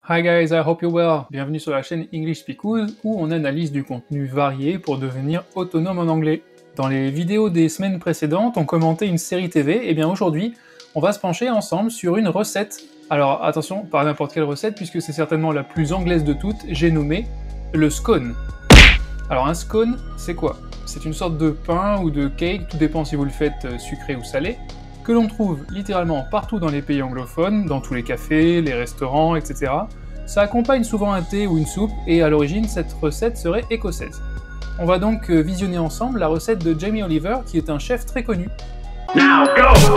Hi guys, I hope you're well. Bienvenue sur la chaîne English Speakers où on analyse du contenu varié pour devenir autonome en anglais. Dans les vidéos des semaines précédentes, on commentait une série TV, et bien aujourd'hui, on va se pencher ensemble sur une recette. Alors attention, pas n'importe quelle recette puisque c'est certainement la plus anglaise de toutes, j'ai nommé le scone. Alors un scone, c'est quoi? C'est une sorte de pain ou de cake, tout dépend si vous le faites sucré ou salé, que l'on trouve littéralement partout dans les pays anglophones, dans tous les cafés, les restaurants, etc. Ça accompagne souvent un thé ou une soupe, et à l'origine, cette recette serait écossaise. On va donc visionner ensemble la recette de Jamie Oliver, qui est un chef très connu. Now go!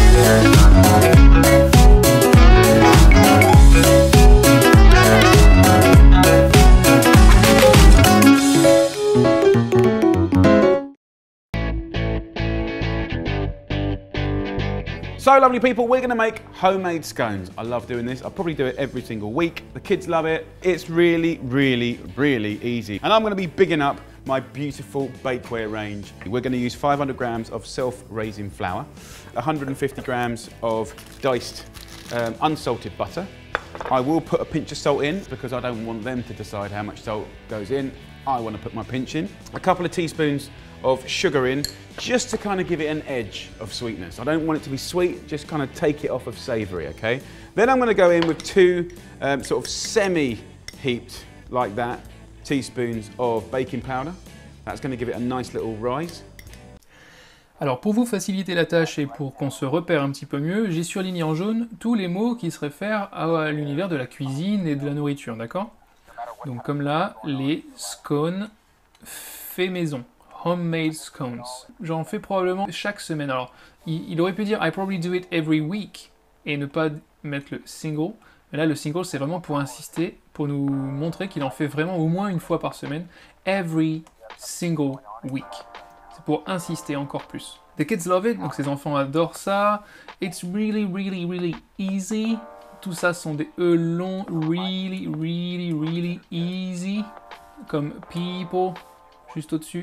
So lovely people, we're going to make homemade scones. I love doing this. I probably do it every single week. The kids love it. It's really, really, really easy. And I'm going to be bigging up my beautiful bakeware range. We're going to use 500 grams of self-raising flour, 150 grams of diced unsalted butter. I will put a pinch of salt in because I don't want them to decide how much salt goes in. I want to put my pinch in. A couple of teaspoons of sugar in, just to kind of give it an edge of sweetness. I don't want it to be sweet, just kind of take it off of savoury, okay? Then I'm going to go in with two sort of semi-heaped, like that, teaspoons of baking powder. That's going to give it a nice little rise. Alors pour vous faciliter la tâche et pour qu'on se repère un petit peu mieux, j'ai surligné en jaune tous les mots qui se réfèrent à l'univers de la cuisine et de la nourriture, d'accord? Donc comme là, les scones fait maison. Homemade scones. J'en fais probablement chaque semaine. Alors, il aurait pu dire I probably do it every week et ne pas mettre le single. Mais là, le single, c'est vraiment pour insister, pour nous montrer qu'il en fait vraiment au moins une fois par semaine. Every single week. C'est pour insister encore plus. The kids love it, donc ces enfants adorent ça. It's really, really, really easy. Tout ça sont des E longs. Really, really, really easy. Comme people, juste au-dessus.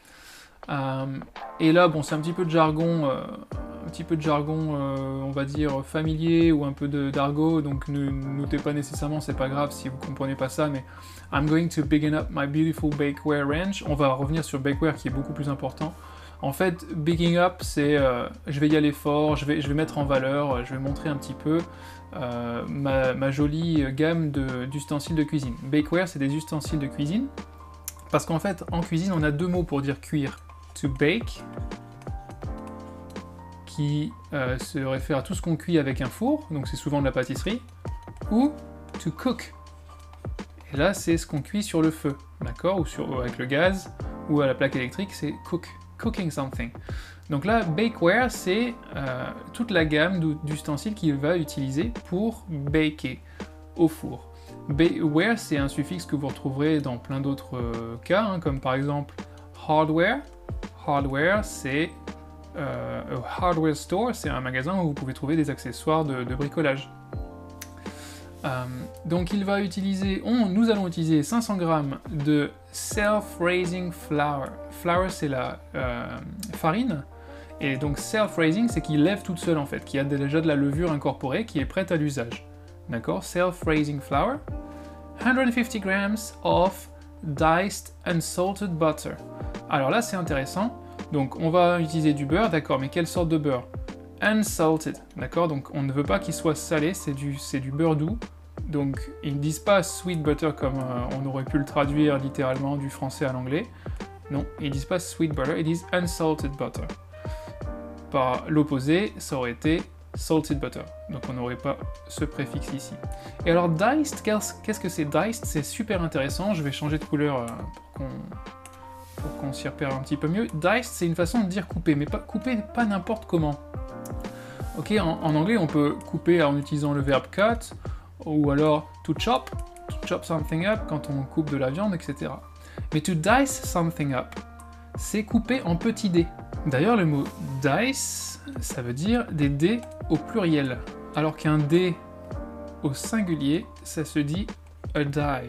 Et là, bon, c'est un petit peu de jargon, on va dire familier ou un peu d'argot, donc ne notez pas nécessairement, c'est pas grave si vous comprenez pas ça, mais I'm going to bigging up my beautiful bakeware range. On va revenir sur bakeware qui est beaucoup plus important. En fait, bigging up, c'est je vais y aller fort, je vais mettre en valeur, je vais montrer un petit peu ma jolie gamme d'ustensiles de cuisine. Bakeware, c'est des ustensiles de cuisine, parce qu'en fait, en cuisine, on a deux mots pour dire cuire. To bake, qui se réfère à tout ce qu'on cuit avec un four, donc c'est souvent de la pâtisserie, ou to cook. Et là, c'est ce qu'on cuit sur le feu, d'accord, ou avec le gaz, ou à la plaque électrique, c'est cooking something. Donc là, bakeware, c'est toute la gamme d'ustensiles qu'il va utiliser pour baker au four. Ware, c'est un suffixe que vous retrouverez dans plein d'autres cas, hein, comme par exemple hardware. Hardware, c'est hardware store, c'est un magasin où vous pouvez trouver des accessoires de bricolage. Donc il va utiliser, nous allons utiliser 500 g de self-raising flour. Flour, c'est la farine, et donc self-raising, c'est qu'il lève toute seule en fait, qui a déjà de la levure incorporée, qui est prête à l'usage. D'accord, self-raising flour. 150 g of diced unsalted butter. Alors là, c'est intéressant. Donc, on va utiliser du beurre, d'accord, mais quelle sorte de beurre? Unsalted, d'accord, donc on ne veut pas qu'il soit salé, c'est du beurre doux. Donc, ils ne disent pas sweet butter comme on aurait pu le traduire littéralement du français à l'anglais. Non, ils ne disent pas sweet butter, ils disent unsalted butter. Par l'opposé, ça aurait été salted butter. Donc on n'aurait pas ce préfixe ici. Et alors diced, qu'est-ce que c'est diced? C'est super intéressant, je vais changer de couleur pour qu'on s'y repère un petit peu mieux. Diced, c'est une façon de dire couper, mais pas n'importe comment. Ok, en anglais on peut couper en utilisant le verbe cut, ou alors to chop something up quand on coupe de la viande, etc. Mais to dice something up, c'est couper en petits dés. D'ailleurs le mot dice, ça veut dire des dés au pluriel, alors qu'un dé au singulier, ça se dit a die.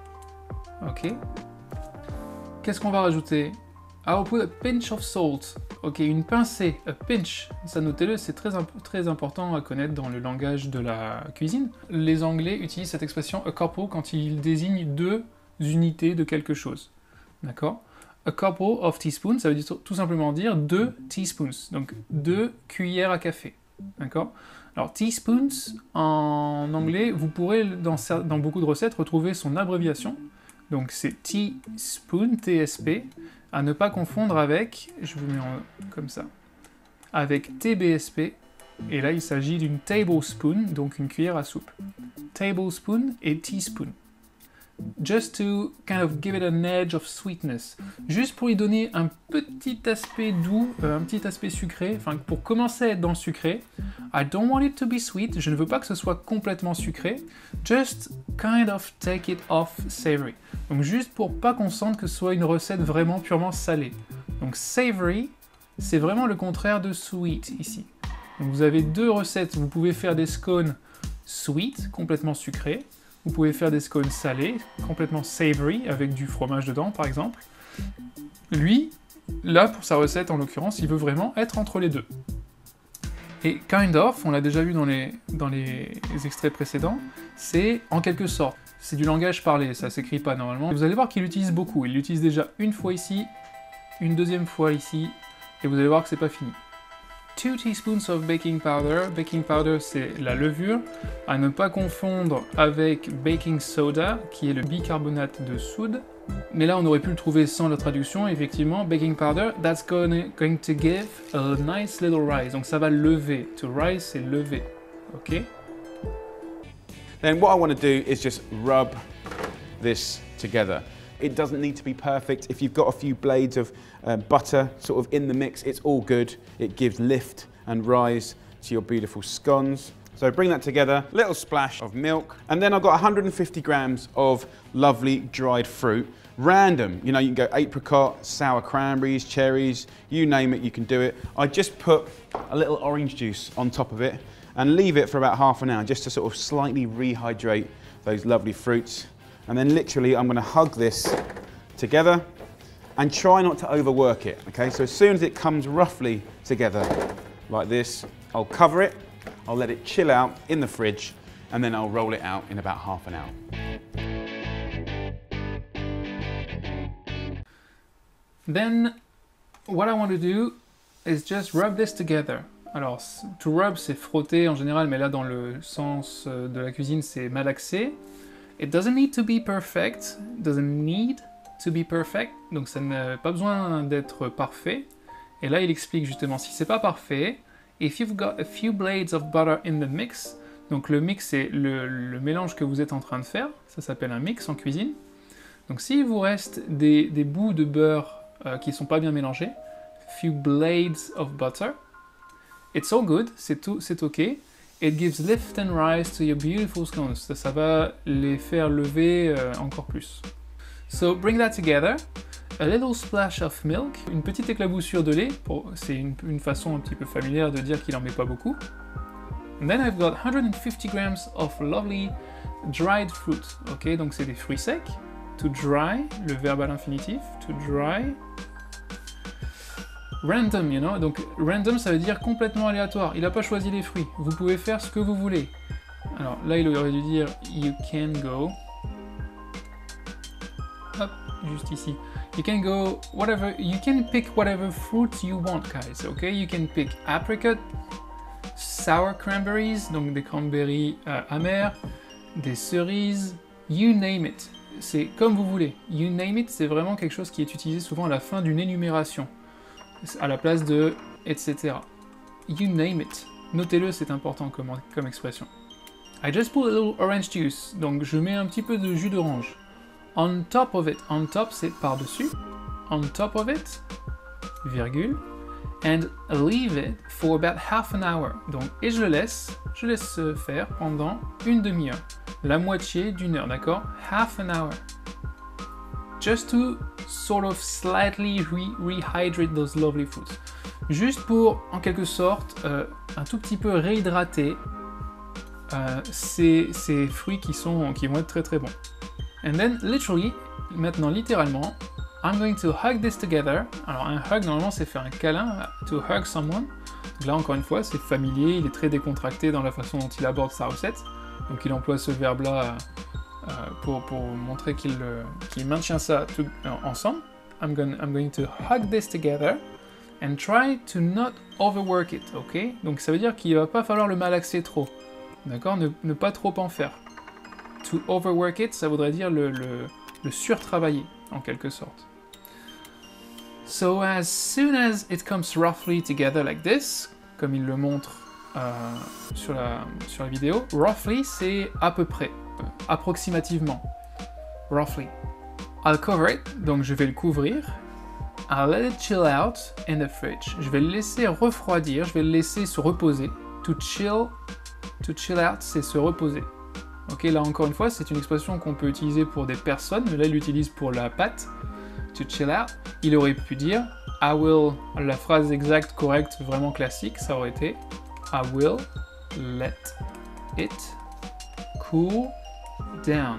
Ok. Qu'est-ce qu'on va rajouter? I will put a pinch of salt Ok, une pincée, a pinch, ça notez-le, c'est très important à connaître dans le langage de la cuisine. Les Anglais utilisent cette expression a couple quand ils désignent 2 unités de quelque chose. D'accord? A couple of teaspoons, ça veut dire, tout simplement dire 2 teaspoons, donc 2 cuillères à café. D'accord? Alors, teaspoons, en anglais, vous pourrez, dans beaucoup de recettes, retrouver son abréviation. Donc, c'est teaspoon, TSP, à ne pas confondre avec, je vous mets comme ça, avec TBSP, et là, il s'agit d'une tablespoon, donc une cuillère à soupe. Tablespoon et teaspoon. Just to kind of give it an edge of sweetness. Juste pour y donner un petit aspect doux, un petit aspect sucré, enfin pour commencer à être dans le sucré. I don't want it to be sweet, je ne veux pas que ce soit complètement sucré. Just kind of take it off savory. Donc juste pour pas qu'on sente que ce soit une recette vraiment purement salée. Donc savory, c'est vraiment le contraire de sweet ici. Donc vous avez 2 recettes, vous pouvez faire des scones sweet, complètement sucrés. Vous pouvez faire des scones salés, complètement savory, avec du fromage dedans, par exemple. Lui, là, pour sa recette, en l'occurrence, il veut vraiment être entre les 2. Et kind of, on l'a déjà vu dans les extraits précédents, c'est en quelque sorte. C'est du langage parlé, ça s'écrit pas normalement. Vous allez voir qu'il l'utilise beaucoup. Il l'utilise déjà une fois ici, une deuxième fois ici, et vous allez voir que c'est pas fini. 2 teaspoons of baking powder. Baking powder, c'est la levure, à ne pas confondre avec baking soda, qui est le bicarbonate de soude. Mais là, on aurait pu le trouver sans la traduction. Effectivement, baking powder, that's going to give a nice little rise. Donc ça va lever. To rise, c'est lever. Ok? Then what I want to do is just rub this together. It doesn't need to be perfect. If you've got a few blades of butter sort of in the mix, it's all good. It gives lift and rise to your beautiful scones. So bring that together, little splash of milk, and then I've got 150 grams of lovely dried fruit. Random, you know, you can go apricot, sour cranberries, cherries, you name it, you can do it. I just put a little orange juice on top of it and leave it for about half an hour just to sort of slightly rehydrate those lovely fruits. And then literally I'm going to hug this together and try not to overwork it, okay? So as soon as it comes roughly together like this, I'll cover it, I'll let it chill out in the fridge, and then I'll roll it out in about half an hour. Then what I want to do is just rub this together. Alors, to rub, c'est frotter en général, mais là, dans le sens de la cuisine, c'est malaxer. It doesn't need to be perfect. Doesn't need to be perfect. Donc, ça n'a pas besoin d'être parfait. Et là, il explique justement, si c'est pas parfait, if you've got a few blades of butter in the mix, donc le mix, c'est le mélange que vous êtes en train de faire. Ça s'appelle un mix en cuisine. Donc, s'il vous reste des bouts de beurre qui sont pas bien mélangés, few blades of butter, it's all good, c'est ok. It gives lift and rise to your beautiful scones. Ça va les faire lever encore plus. So bring that together. A little splash of milk. Une petite éclaboussure de lait. C'est une façon un petit peu familière de dire qu'il en met pas beaucoup. And then I've got 150 grams of lovely dried fruit. Ok, donc c'est des fruits secs. To dry, le verbe à l'infinitif. To dry. Random, you know, donc random ça veut dire complètement aléatoire, il n'a pas choisi les fruits, vous pouvez faire ce que vous voulez. Alors là il aurait dû dire you can go, hop, juste ici, you can go whatever, you can pick whatever fruit you want guys, ok, you can pick apricot, sour cranberries, donc des cranberries amers, des cerises, you name it, c'est comme vous voulez, you name it c'est vraiment quelque chose qui est utilisé souvent à la fin d'une énumération. À la place de etc. You name it. Notez-le, c'est important comme expression. I just put a little orange juice. Donc je mets un petit peu de jus d'orange. On top of it. On top, c'est par-dessus. On top of it, virgule. And leave it for about half an hour. Donc, et je laisse faire pendant une demi-heure. La moitié d'une heure, d'accord? Half an hour. Just to sort of slightly rehydrate those lovely fruits. Juste pour, en quelque sorte, un tout petit peu réhydrater ces fruits qui vont être très très bons. And then, literally, maintenant littéralement, I'm going to hug this together. Alors un hug, normalement, c'est faire un câlin, to hug someone. Donc là, encore une fois, c'est familier, il est très décontracté dans la façon dont il aborde sa recette. Donc il emploie ce verbe-là pour montrer qu'il maintient ça ensemble. I'm going to hug this together and try to not overwork it, ok? Donc ça veut dire qu'il va pas falloir le malaxer trop, d'accord? Ne pas trop en faire. To overwork it, ça voudrait dire le surtravailler, en quelque sorte. So as soon as it comes roughly together like this, comme il le montre sur la vidéo, roughly c'est à peu près, approximativement, roughly. I'll cover it, donc je vais le couvrir. I'll let it chill out in the fridge. Je vais le laisser refroidir, je vais le laisser se reposer. To chill out, c'est se reposer. Ok, là encore une fois, c'est une expression qu'on peut utiliser pour des personnes, mais là il l'utilise pour la pâte. To chill out, il aurait pu dire I will, la phrase exacte, correcte, vraiment classique, ça aurait été I will let it cool down.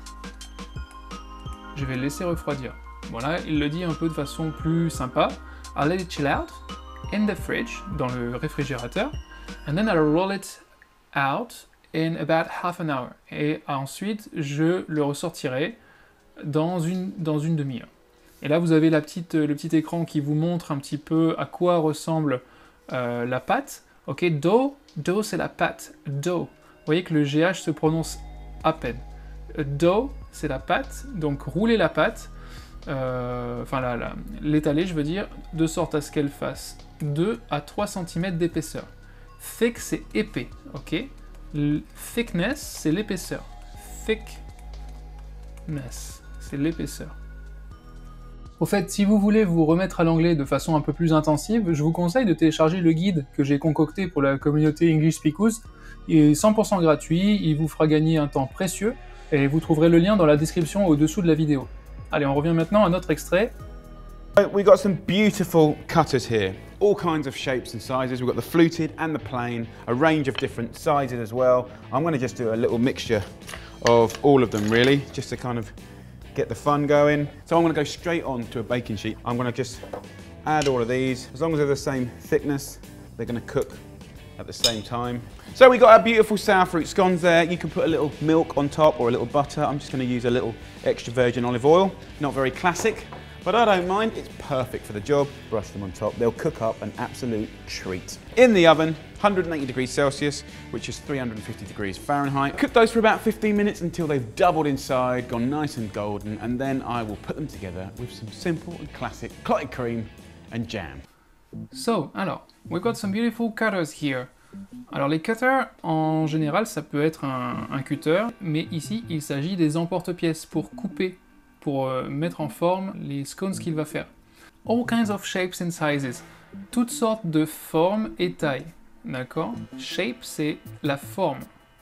Je vais le laisser refroidir. Voilà, il le dit un peu de façon plus sympa. I'll let it chill out in the fridge, dans le réfrigérateur, and then I'll roll it out in about half an hour. Et ensuite, je le ressortirai dans une demi-heure. Et là, vous avez le petit écran qui vous montre un petit peu à quoi ressemble la pâte. Ok, dough, c'est la pâte. Dough. Vous voyez que le GH se prononce à peine. Dough, c'est la pâte. Donc, roulez la pâte, l'étaler, je veux dire, de sorte à ce qu'elle fasse 2 à 3 cm d'épaisseur. Thick, c'est épais. Ok. Thickness, c'est l'épaisseur. Thickness, c'est l'épaisseur. Au fait, si vous voulez vous remettre à l'anglais de façon un peu plus intensive, je vous conseille de télécharger le guide que j'ai concocté pour la communauté English Speakers. Il est 100% gratuit, il vous fera gagner un temps précieux, et vous trouverez le lien dans la description au-dessous de la vidéo. Allez, on revient maintenant à notre extrait. We've got some beautiful cutters here, all kinds of shapes and sizes. We've got the fluted and the plain, a range of different sizes as well. I'm going to just do a little mixture of all of them really, just to kind of get the fun going. So I'm going to go straight on to a baking sheet. I'm going to just add all of these. As long as they're the same thickness, they're going to cook at the same time. So we got our beautiful sour fruit scones there. You can put a little milk on top or a little butter. I'm just going to use a little extra virgin olive oil. Not very classic, but I don't mind. It's perfect for the job. Brush them on top. They'll cook up an absolute treat. In the oven, 180 degrees Celsius, which is 350 degrees Fahrenheit. Cook those for about 15 minutes until they've doubled inside, gone nice and golden, and then I will put them together with some simple and classic clotted cream and jam. So, alors, we've got some beautiful cutters here. Alors les cutters, en général, ça peut être un cutter, mais ici, il s'agit des emporte-pièces pour couper, pour mettre en forme les scones qu'il va faire. All kinds of shapes and sizes. Toutes sortes de formes et tailles. D'accord? Shape, c'est la forme.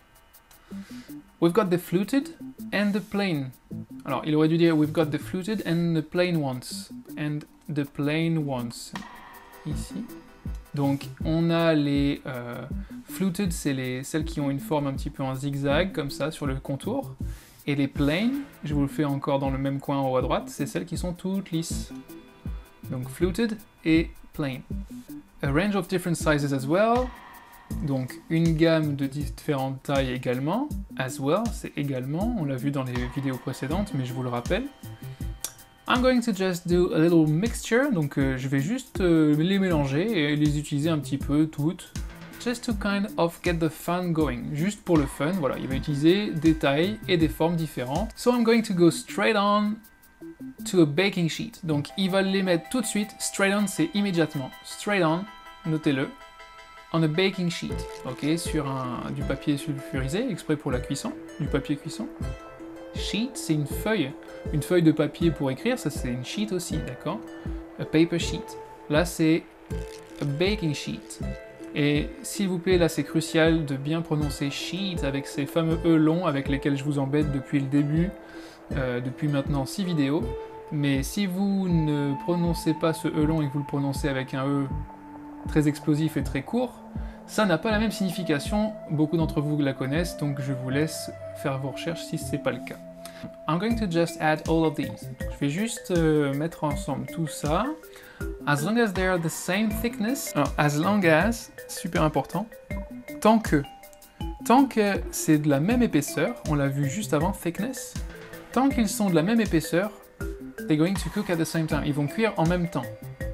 We've got the fluted and the plain. Alors, il aurait dû dire we've got the fluted and the plain ones. And the plain ones. Ici. Donc, on a les fluted, c'est celles qui ont une forme un petit peu en zigzag, comme ça, sur le contour. Et les plain, je vous le fais encore dans le même coin en haut à droite, c'est celles qui sont toutes lisses. Donc, fluted et plain. A range of different sizes as well. Donc, une gamme de différentes tailles également. As well, c'est également, on l'a vu dans les vidéos précédentes, mais je vous le rappelle. I'm going to just do a little mixture, donc je vais juste les mélanger et les utiliser un petit peu toutes, just to kind of get the fun going, juste pour le fun, voilà, il va utiliser des tailles et des formes différentes. So I'm going to go straight on to a baking sheet, donc il va les mettre tout de suite, straight on c'est immédiatement, straight on, notez-le, on a baking sheet, ok, sur du papier sulfurisé, exprès pour la cuisson, du papier cuisson. Sheet, c'est une feuille de papier pour écrire, ça c'est une sheet aussi, d'accord? A paper sheet. Là c'est a baking sheet. Et s'il vous plaît, là c'est crucial de bien prononcer sheet avec ces fameux E longs avec lesquels je vous embête depuis le début, depuis maintenant 6 vidéos. Mais si vous ne prononcez pas ce E long et que vous le prononcez avec un E très explosif et très court, ça n'a pas la même signification, beaucoup d'entre vous la connaissent, donc je vous laisse faire vos recherches si ce n'est pas le cas. I'm going to just add all of these. Je vais juste mettre ensemble tout ça. As long as they are the same thickness. Alors, as long as, super important. Tant que c'est de la même épaisseur, on l'a vu juste avant, thickness. Tant qu'ils sont de la même épaisseur, they're going to cook at the same time. Ils vont cuire en même temps.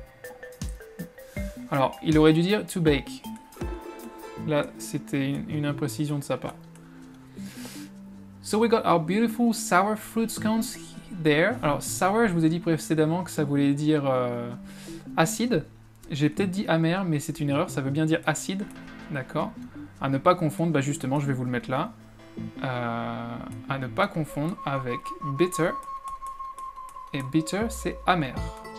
Alors, il aurait dû dire to bake. Là, c'était une imprécision de sa part. So we got our beautiful sour fruit scones there. Alors, sour, je vous ai dit précédemment que ça voulait dire acide. J'ai peut-être dit amer, mais c'est une erreur, ça veut bien dire acide. D'accord. À ne pas confondre, bah justement, je vais vous le mettre là. À ne pas confondre avec bitter. Et bitter, c'est amer.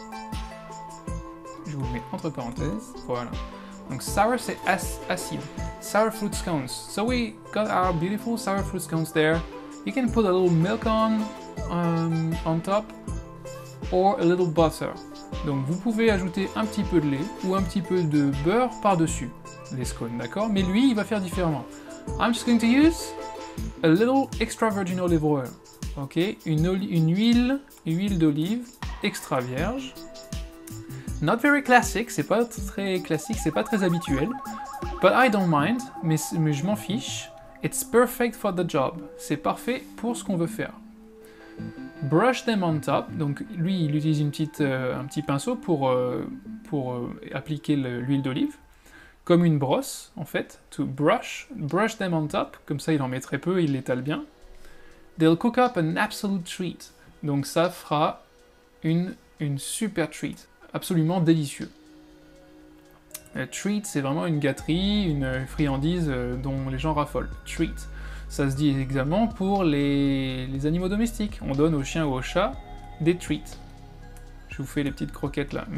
Je vous le mets entre parenthèses. Voilà. Donc sour, c'est acide. Sour fruit scones. So we got our beautiful sour fruit scones there. You can put a little milk on top or a little butter. Donc vous pouvez ajouter un petit peu de lait ou un petit peu de beurre par-dessus les scones, d'accord? Mais lui, il va faire différemment. I'm just going to use a little extra virgin olive oil. Ok, une huile d'olive extra vierge. Not very classic, c'est pas très classique, c'est pas très habituel. But I don't mind, mais je m'en fiche. It's perfect for the job. C'est parfait pour ce qu'on veut faire. Brush them on top. Donc lui, il utilise un petit pinceau pour appliquer l'huile d'olive. Comme une brosse, en fait. To brush them on top. Comme ça, il en met très peu, il l'étale bien. They'll cook up an absolute treat. Donc ça fera une super treat. Absolument délicieux. Treat, c'est vraiment une gâterie, une friandise dont les gens raffolent. Treat. Ça se dit également pour les animaux domestiques. On donne aux chiens ou aux chats des treats. Je vous fais les petites croquettes là.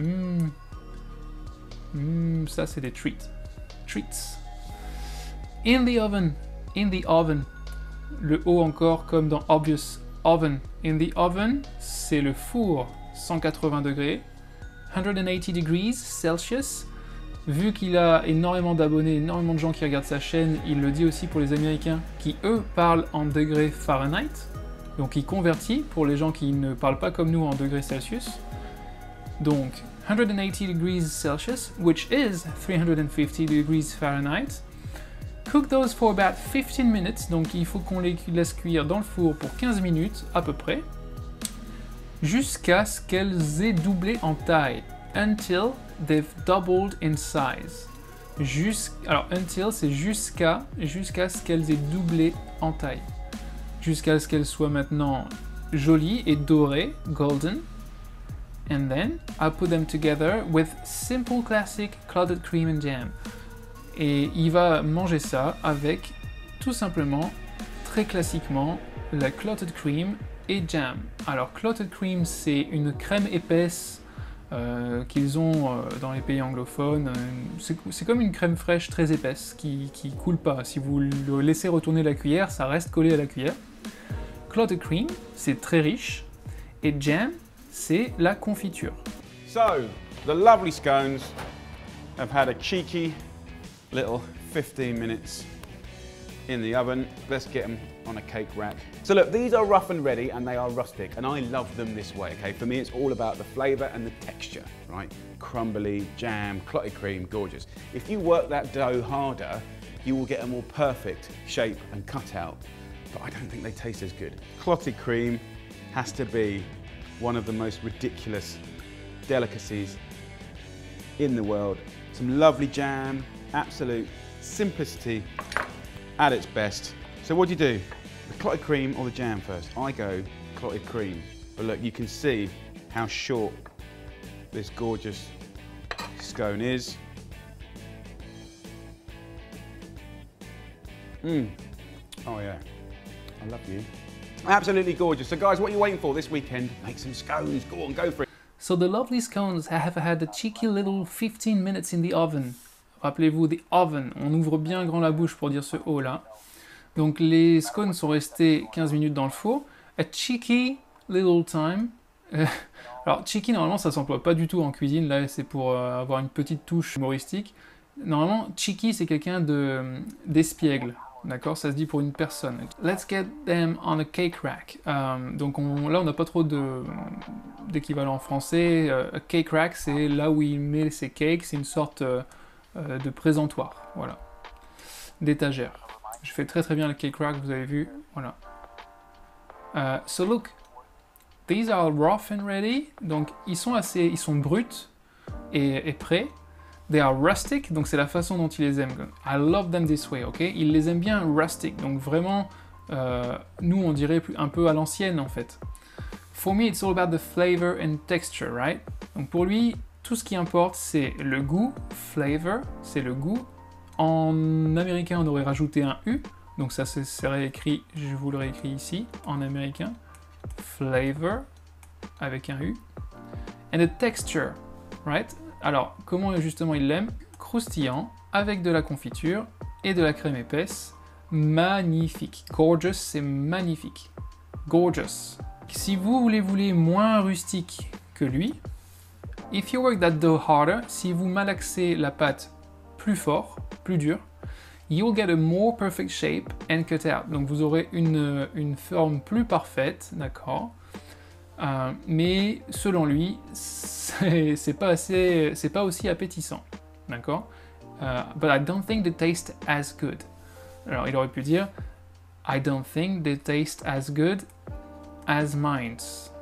Ça c'est des treats. Treats. In the oven. In the oven. Le O encore comme dans obvious. Oven. In the oven, c'est le four 180 degrés. 180 degrees Celsius. Vu qu'il a énormément d'abonnés, énormément de gens qui regardent sa chaîne, il le dit aussi pour les Américains qui, eux, parlent en degrés Fahrenheit. Donc il convertit pour les gens qui ne parlent pas comme nous en degrés Celsius. Donc 180 degrees Celsius, which is 350 degrees Fahrenheit. Cook those for about 15 minutes, donc il faut qu'on les laisse cuire dans le four pour 15 minutes à peu près, jusqu'à ce qu'elles aient doublé en taille. Until they've doubled in size. Alors, until, c'est jusqu'à ce qu'elles aient doublé en taille. Jusqu'à ce qu'elles soient maintenant jolies et dorées, golden. And then, I'll put them together with simple classic clotted cream and jam. Et il va manger ça avec, tout simplement, très classiquement, la clotted cream et jam. Alors, clotted cream, c'est une crème épaisse qu'ils ont dans les pays anglophones. C'est comme une crème fraîche très épaisse qui coule pas. Si vous le laissez retourner la cuillère, ça reste collé à la cuillère. Clotted cream, c'est très riche. Et jam, c'est la confiture. So, the lovely scones have had a cheeky little 15 minutes in the oven. Let's get them on a cake rack. So look, these are rough and ready and they are rustic and I love them this way, okay? For me, it's all about the flavor and the texture, right? Crumbly, jam, clotted cream, gorgeous. If you work that dough harder, you will get a more perfect shape and cut out, but I don't think they taste as good. Clotted cream has to be one of the most ridiculous delicacies in the world. Some lovely jam, absolute simplicity at its best. So what do you do? The clotted cream or the jam first? I go clotted cream. But look, you can see how short this gorgeous scone is. Oh yeah, I love you. Absolutely gorgeous. So guys, what are you waiting for this weekend? Make some scones, go on, go for it. So the lovely scones have had a cheeky little 15 minutes in the oven. Rappelez-vous, the oven. On ouvre bien grand la bouche pour dire ce O là. Donc les scones sont restés 15 minutes dans le four. A cheeky little time. Alors cheeky, normalement, ça s'emploie pas du tout en cuisine. Là, c'est pour avoir une petite touche humoristique. Normalement, cheeky, c'est quelqu'un d'espiègle. D'accord, ça se dit pour une personne. Let's get them on a cake rack. Donc là, on n'a pas trop d'équivalent en français. A cake rack, c'est là où il met ses cakes. C'est une sorte de présentoir. Voilà. D'étagère. Je fais très très bien le cake rack, vous avez vu. Voilà. So look, these are rough and ready. Donc ils sont bruts et prêts. They are rustic, donc c'est la façon dont il les aime. I love them this way, ok? Il les aime bien rustic, donc vraiment, nous on dirait un peu à l'ancienne en fait. For me, it's all about the flavor and texture, right? Donc pour lui, tout ce qui importe, c'est le goût. Flavor, c'est le goût. En américain, on aurait rajouté un U, donc ça serait écrit, je vous le réécris ici, en américain. Flavor, avec un U. And the texture, right? Alors, comment justement il l'aime? Croustillant, avec de la confiture et de la crème épaisse. Magnifique. Gorgeous, c'est magnifique. Gorgeous. Si vous voulez moins rustique que lui, if you work that dough harder, si vous malaxez la pâte plus fort, plus dur, you'll get a more perfect shape and cut out. Donc vous aurez une forme plus parfaite, d'accord? Mais selon lui, c'est pas aussi appétissant, d'accord? But I don't think they taste as good. Alors il aurait pu dire I don't think they taste as good as mine.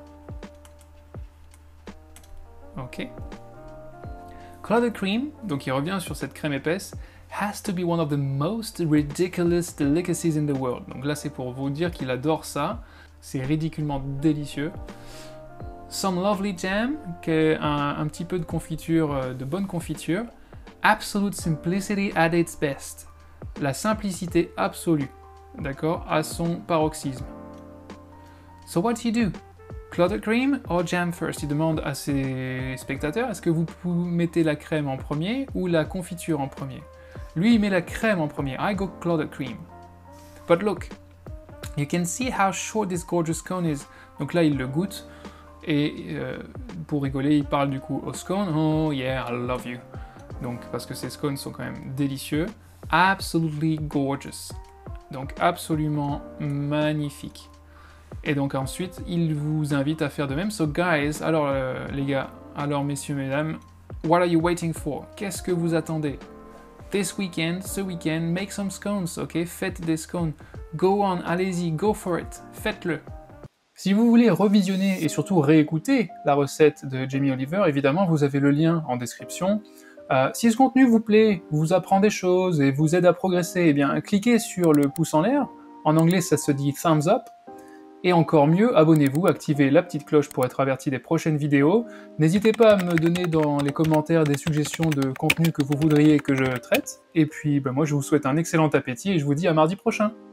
Ok. Clotted cream, donc il revient sur cette crème épaisse, has to be one of the most ridiculous delicacies in the world. Donc là c'est pour vous dire qu'il adore ça. C'est ridiculement délicieux. Some lovely jam, qui est un petit peu de confiture, de bonne confiture. Absolute simplicity at its best. La simplicité absolue, d'accord, à son paroxysme. So what do you do? Clotted cream or jam first? Il demande à ses spectateurs, est-ce que vous mettez la crème en premier ou la confiture en premier? Lui, il met la crème en premier. I go clotted cream. But look, you can see how short this gorgeous cone is. Donc là, il le goûte. Et pour rigoler, il parle du coup au scone. Oh yeah, I love you. Donc, parce que ces scones sont quand même délicieux. Absolutely gorgeous. Donc, absolument magnifique. Et donc ensuite, il vous invite à faire de même. So guys, alors les gars, alors messieurs, mesdames, what are you waiting for? Qu'est-ce que vous attendez? This weekend, ce week-end, make some scones, ok? Faites des scones. Go on, allez-y, go for it. Faites-le. Si vous voulez revisionner et surtout réécouter la recette de Jamie Oliver, évidemment, vous avez le lien en description. Si ce contenu vous plaît, vous apprend des choses et vous aide à progresser, eh bien, cliquez sur le pouce en l'air. En anglais, ça se dit thumbs up. Et encore mieux, abonnez-vous, activez la petite cloche pour être averti des prochaines vidéos. N'hésitez pas à me donner dans les commentaires des suggestions de contenu que vous voudriez que je traite. Et puis, moi, je vous souhaite un excellent appétit et je vous dis à mardi prochain.